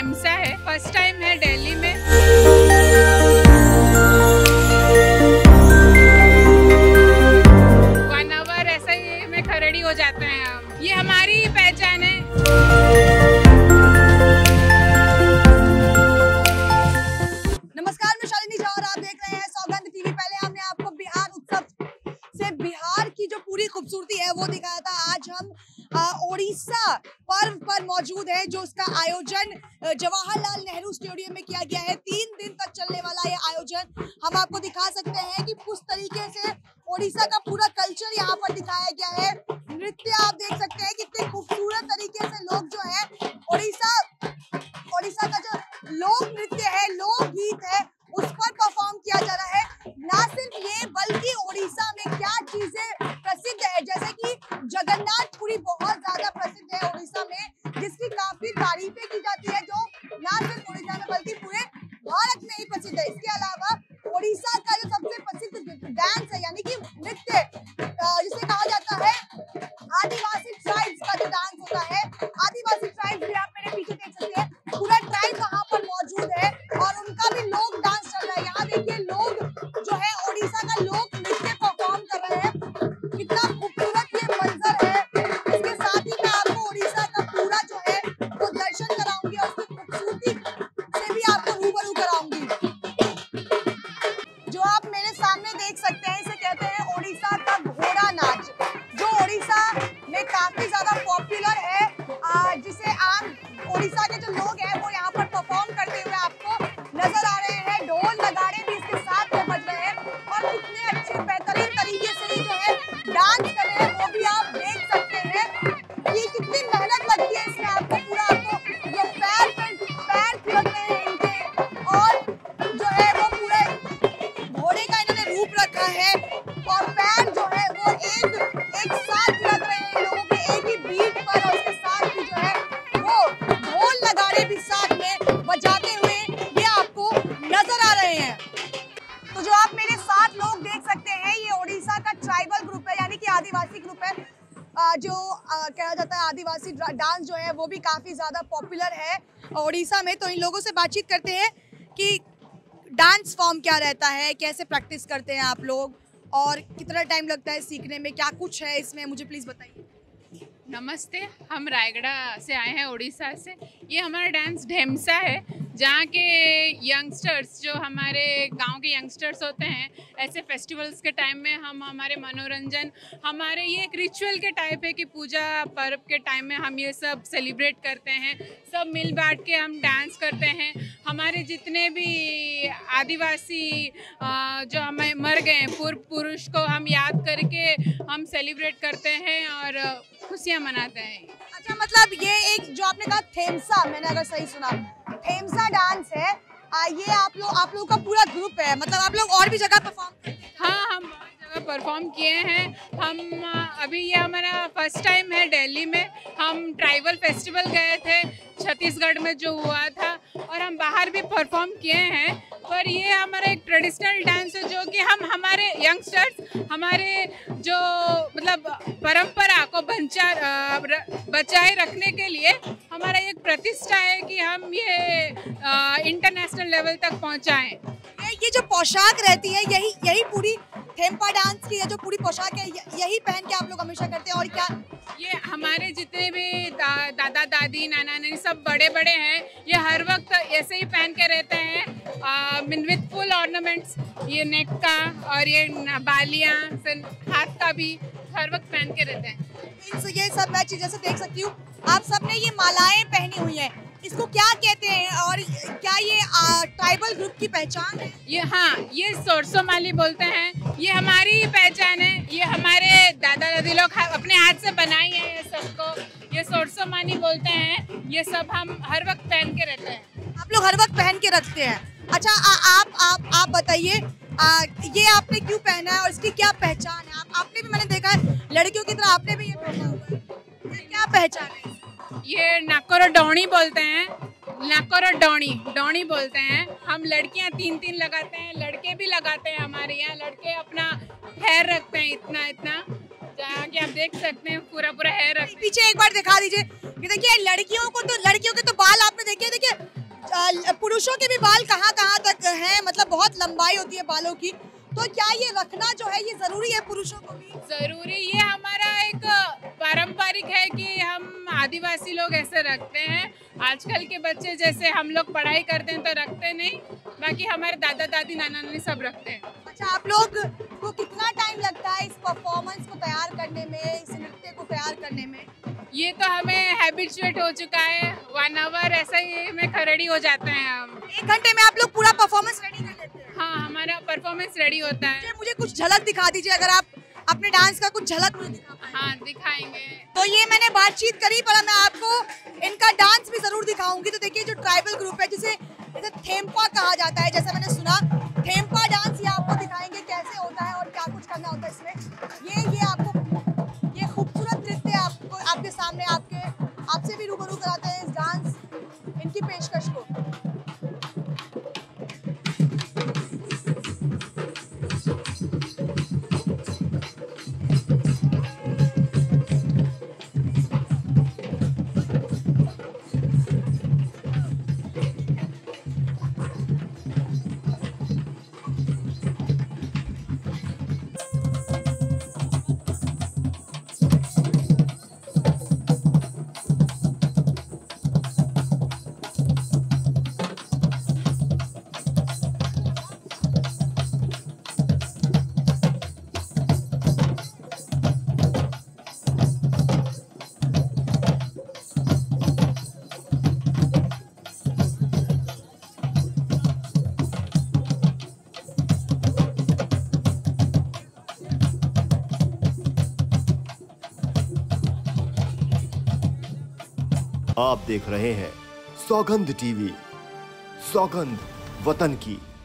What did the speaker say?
ढेमसा है, first time है दिल्ली में। वन आवर ऐसा ही में खरड़ी हो जाते हैं हम, ये हमारी पहचान है। नमस्कार, मैं शालिनी झा और आप देख रहे हैं सौगंध टीवी। पहले हमने आपको बिहार उत्सव से बिहार की जो पूरी खूबसूरती है वो दिखाया था। आज हम ओडिशा पर्व पर मौजूद है, जो उसका आयोजन जवाहरलाल नेहरू स्टेडियम में किया गया है। 3 दिन तक चलने वाला ये आयोजन हम आपको दिखा सकते हैं कि किस तरीके से ओडिशा का पूरा कल्चर यहाँ पर दिखाया गया है। नृत्य आप देख सकते हैं कितने खूबसूरत तरीके से लोग जो है ओडिशा का जो लोक नृत्य है, लोक गीत है, उस पर परफॉर्म किया जा रहा है। ना सिर्फ ये बल्कि ओडिशा में क्या चीजें प्रसिद्ध है, जैसे कि जगन्नाथपुरी बहुत ज्यादा प्रसिद्ध है ओडिशा में, जिसकी काफी तारीफें की जाती है, जो ना सिर्फ ओडिशा में बल्कि पूरे भारत में ही प्रसिद्ध है। इसके अलावा ओडिशा का जो सबसे प्रसिद्ध डांस है, यानी कि नृत्य, जिसे कहा जाता है आदिवासी ट्राइब्स का जो डांस होता है, आदिवासी ट्राइब्स भी आप मेरे पीछे देख सकते हैं, पूरा ट्राइब वहाँ पर मौजूद है और उनका भी लोक डांस चल रहा है। यहाँ देखिए लोग जो है ओडिशा का लोक नृत्य परफॉर्म कर रहे हैं। कितना खूबसूरत ये मंजर है। इसके साथ ही मैं आपको ओडिशा का पूरा जो है वो दर्शन कराऊंगी और उसकी खूबसूरती से भी आपको रूबरू कराऊंगी। जो आप मेरे सामने देख सकते हैं, इसे कहते हैं ओडिशा का घोड़ा नाच, जो ओडिशा में काफी ज्यादा पॉपुलर है, जिसे आम ओडिशा के जो लोग हैं वो यहाँ पर परफॉर्म करते हुए आपको नजर आ रहे हैं। ढोल नगाड़े भी इसके साथ में बज रहे हैं और कितने अच्छे बेहतरीन तरीके से ये जो है डांस कर रहे हैं, वो भी आप देख सकते हैं। ये कितनी मेहनत लगती है इसमें, आपको पूरा आपको ये पैर थिरक रहे हैं इनके, और जो है वो पूरे घोड़े का इन्होंने रूप रखा है और पैर जो है वो एक साथ थिरक रहे हैं लोगों के एक ही बीट पर, और उसके साथ भी जो है वो ढोल नगाड़े भी साथ में बजाते हुए ये आपको नजर आ रहे हैं। तो जो आप मेरे साथ लोग देख सकते हैं, ये ओडिशा का ट्राइबल ग्रुप है, यानी कि आदिवासी ग्रुप है। जो कहा जाता है आदिवासी डांस जो है वो भी काफी ज्यादा पॉपुलर है ओडिशा में। तो इन लोगों से बातचीत करते हैं कि डांस फॉर्म क्या रहता है, कैसे प्रैक्टिस करते हैं आप लोग और कितना टाइम लगता है सीखने में, क्या कुछ है इसमें, मुझे प्लीज बताइए। नमस्ते, हम रायगढ़ से आए हैं उड़ीसा से। ये हमारा डांस ढेमसा है, जहाँ के यंगस्टर्स, जो हमारे गांव के यंगस्टर्स होते हैं, ऐसे फेस्टिवल्स के टाइम में हम हमारे मनोरंजन, हमारे ये एक रिचुअल के टाइप है कि पूजा पर्व के टाइम में हम ये सब सेलिब्रेट करते हैं, सब मिल बांट के हम डांस करते हैं। हमारे जितने भी आदिवासी जो हमें मर गए हैं पूर्व पुरुष को हम याद करके हम सेलिब्रेट करते हैं और खुशियाँ मनाते हैं। अच्छा, मतलब ये एक जो आपने कहा थेमसा, मैंने अगर सही सुना, थेमसा डांस है, ये आप लोग का पूरा ग्रुप है, मतलब आप लोग और भी जगह परफॉर्म करते हैं? हाँ, हम बहुत जगह परफॉर्म किए हैं। हम अभी ये हमारा फर्स्ट टाइम है दिल्ली में। हम ट्राइबल फेस्टिवल गए थे छत्तीसगढ़ में जो हुआ था, और हम बाहर भी परफॉर्म किए हैं। पर ये हमारा एक ट्रेडिशनल डांस है, जो कि हम हमारे यंगस्टर्स, हमारे जो मतलब परंपरा को बचाए रखने के लिए हमारा एक प्रतिष्ठा है कि हम ये इंटरनेशनल लेवल तक पहुंचाएं। ये जो पोशाक रहती है, यही पूरी थेम्पा डांस की जो पूरी पोशाक है, यही पहन के आप लोग हमेशा करते हैं? और क्या ये हमारे जितने भी दादा दादी नाना नानी सब बड़े बड़े हैं, ये हर वक्त ऐसे ही पहन के रहते हैं, विद फुल ऑर्नामेंट्स, ये नेक का और ये बालियाँ, हाथ का भी हर वक्त पहन के रहते हैं। ये सब मैं चीजें से देख सकती हूँ, आप सबने ये मालाएं पहनी हुई हैं, इसको क्या कहते हैं और क्या ये ट्राइबल ग्रुप की पहचान है? ये सोरसोमाली बोलते हैं, ये हमारी पहचान है। ये हमारे दादा दादी लोग अपने हाथ से बनाई है ये सबको, ये सोरसोमाली बोलते हैं। ये सब हम हर वक्त पहन के रहते हैं। आप लोग हर वक्त पहन के रखते हैं? अच्छा, आप बताइए, ये आपने क्यों पहना है और इसकी क्या पहचान है? आपने भी, मैंने देखा है लड़कियों की तरह आपने भी ये पहना हुआ है, ये क्या पहचान है? ये नाकोरो डौनी बोलते हैं, नाकोरो डौनी बोलते हैं। हम लड़कियां 3-3 लगाते हैं, लड़के भी लगाते हैं। हमारे यहाँ लड़के अपना हेयर रखते हैं इतना जहाँ कि आप देख सकते हैं पूरा हेयर रखते हैं। पीछे एक बार दिखा दीजिए, ये देखिए लड़कियों के तो बाल आपने देखिए पुरुषों के भी बाल कहाँ कहाँ तक हैं, मतलब बहुत लंबाई होती है बालों की, तो क्या ये रखना जो है ये जरूरी है पुरुषों को भी? जरूरी, ये हमारा एक पारंपरिक है कि हम आदिवासी लोग ऐसे रखते हैं। आजकल के बच्चे जैसे हम लोग पढ़ाई करते हैं तो रखते नहीं, बाकी हमारे दादा दादी नाना नानी सब रखते हैं। अच्छा, आप लोग को कितना टाइम लगता है इस परफॉर्मेंस को तैयार करने में, इस नृत्य को तैयार करने में? ये तो हमें हैबिचुएट हो चुका है, 1 आवर ऐसा ही में खरेडी हो जाते हैं हम। 1 घंटे में आप लोग पूरा परफॉर्मेंस रेडी कर लेते हैं? हाँ, हमारा परफॉर्मेंस रेडी होता है। मुझे कुछ झलक दिखा दीजिए, अगर आप अपने डांस का कुछ झलक मुझे दिखा पाएं। हाँ, दिखाएंगे। तो ये मैंने बातचीत करी, पर मैं आपको इनका डांस भी जरूर दिखाऊंगी। तो देखिए, जो ट्राइबल ग्रुप है जिसे थेम्पा कहा जाता है, जैसा मैंने सुना, थेम्पा डांस ये आपको दिखाएंगे कैसे होता है और क्या कुछ करना होता है इसमें। ये आपको ये खूबसूरत नृत्य आपको आपके सामने आपसे भी रूबरू कराते हैं इस डांस इनकी पेशकश को। आप देख रहे हैं सौगंध टीवी, सौगंध वतन की।